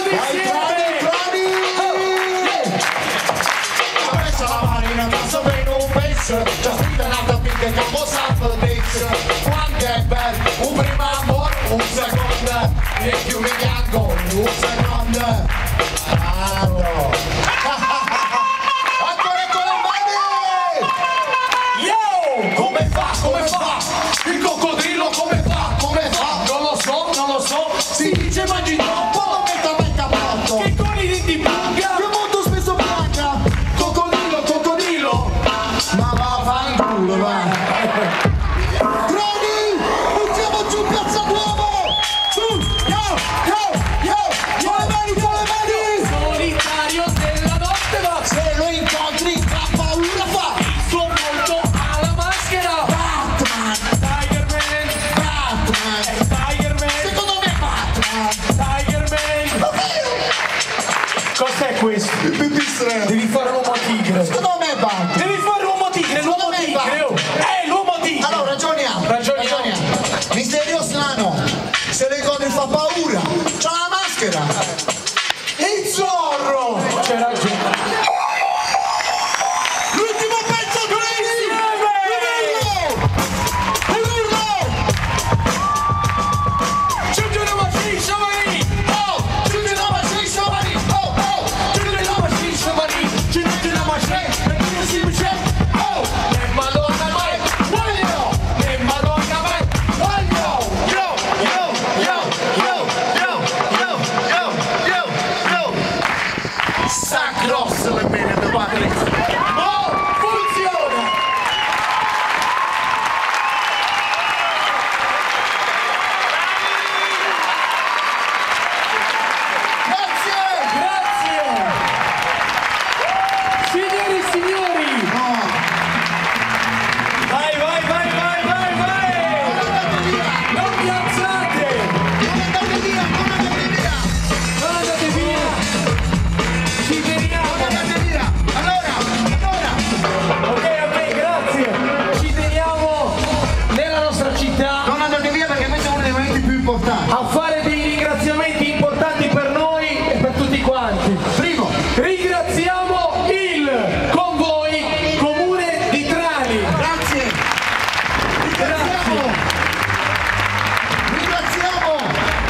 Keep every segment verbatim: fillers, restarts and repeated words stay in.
tutti insieme! Adesso la marina passa bene un pezzo, già scritta nata finché capo salva il pezzo. Quanto è bello, un primo amore, un secondo, e più mi piango, un secondo. Bravo! Ancora con le mani! Yo! Come fa, come fa? Il coccodrillo come fa, come fa? Non lo so, non lo so, si dice mangi troppo, lo metto a metà morto. Che con i denti manca, che molto spesso manca. Coccodrillo, coccodrillo, ma va a fare in culo, va. Droni, buttiamo giù Piazza Duomo! Su, yo, yo, yo, yo, le mani, con le mani! Solitario della notte va, se lo incontri fa paura fa. Il suo volto ha la maschera. Batman, Tigerman, Batman, Tigerman. Secondo me Batman, Tigerman. Cos'è questo? Devi fare l'uomo tigre. Secondo me Batman. Devi fare l'uomo tigre, l'uomo tigre. Oh. Eh, l'uomo tigre. Allora ragioniamo. Ragioniamo. ragioniamo. Misterio strano. Se lo incontri fa paura. C'ha la maschera. Il zorro. C'è ragione. L'ultimo pezzo crazy. Urlo. Giugiu la machine, sciamani. Oh, giugiu la machine, sciamani. Oh, oh, giugiu la machine, sciamani. Giugiu la machine, perché si dice. Oh, e madonna mai, voglio. E madonna mai, voglio. Yo, yo, yo, yo, yo, yo, yo, yo, yo. Sacrosso le bene da padre. Oh, funziona. Grazie! Grazie! Signori e signori! Vai, vai, vai, vai, vai, vai! Non vi alzate! Non andate via, non andate via! Non andate via! Ci teniamo! Non andate via! Allora, allora! Ok, ok, grazie! Ci teniamo nella nostra città! Non andate via perché questo è uno dei momenti più importanti! A fare dei ringraziamenti importanti per noi e per tutti quanti! Primo, ringraziamo il convoi Comune di Trani! Grazie! Ringraziamo! Ringraziamo!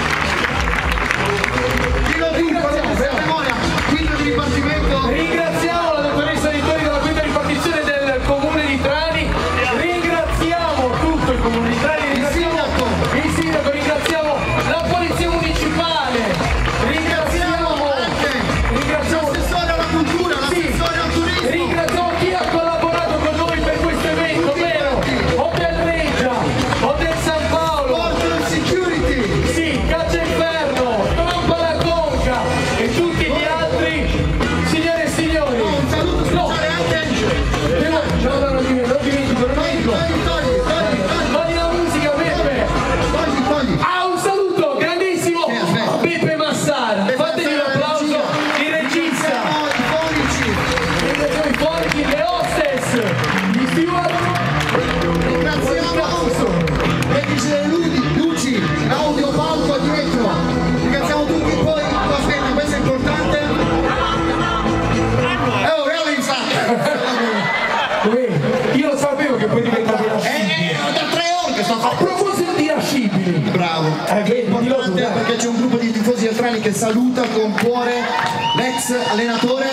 Chi lo dico, per memoria, quinto di dipartimento. Ringraziamo la dottoressa Editori della quinta ripartizione del Comune di Trani. Ringraziamo tutto il Comune di Trani. Ringraziamo il sindaco, ringraziamo la polizia municipale. Ringraziamo ringraziamo l'assessore alla cultura, l'assessore al turismo. Ringraziamo chi ha collaborato con noi per questo evento, ovvero Hotel Regia, Hotel San Paolo, Porto Security, sì, Caccia Inferno, Trompa la Conca e tutti gli altri. Signore e signori, un saluto speciale anche però no, no, no, non dimentico, non dimentico. Togli la musica, Beppe. Ah, un saluto grandissimo a Beppe Massara. Fategli un applauso, il regista, ringraziamo i fonici, le hostess, gli steward. Ringraziamo tecnici delle luci, audio, palco dietro. Ringraziamo tutti. Poi, aspetta, questo è importante. Oh, realizza! Io lo sapevo che poi diventava irascibile. Eh, da tre ore che sto a proposito di irascibili. Bravo. È importante perché c'è un gruppo di tifosi del Trani che saluta con cuore l'ex allenatore.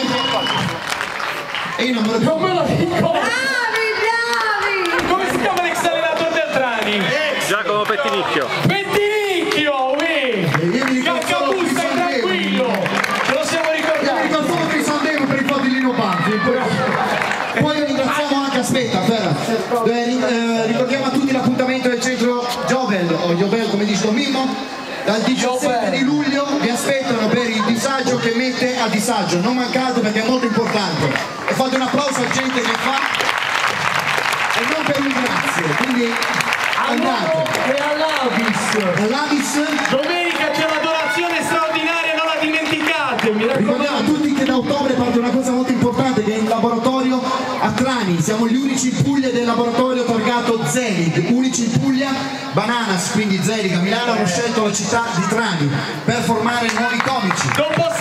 E io non me lo dico. Non me lo dico. Bravi, bravi! Come si chiama l'ex allenatore del Trani? Giacomo Pettinicchio. Pettinicchio, uè! Caccabu, stai tranquillo! Ce lo siamo ricordati! Mi ricordo solo che sono devo per i fatti di Lino Banfi. Poi ringraziamo anche, aspetta, aspetta. Eh, eh, ricordiamo a tutti l'appuntamento del centro Jovel, o Jovel come dice Mimmo. Dal diciassette di luglio vi aspettano per il disagio che mette a disagio, non mancate perché è molto importante. E fate un applauso a gente che fa e non per un grazie, quindi andate. E all'Avis! All'Avis Domenica c'è una donazione straordinaria, non la dimenticate, mi ricordiamo a raccomando! tutti che da ottobre parte una cosa molto importante, che è il laboratorio a Trani. Siamo gli unici in Puglia del laboratorio targato Zelig, unici in Puglia. Bananas, quindi Zelig a Milano, hanno scelto la città di Trani per formare nuovi comici. Non posso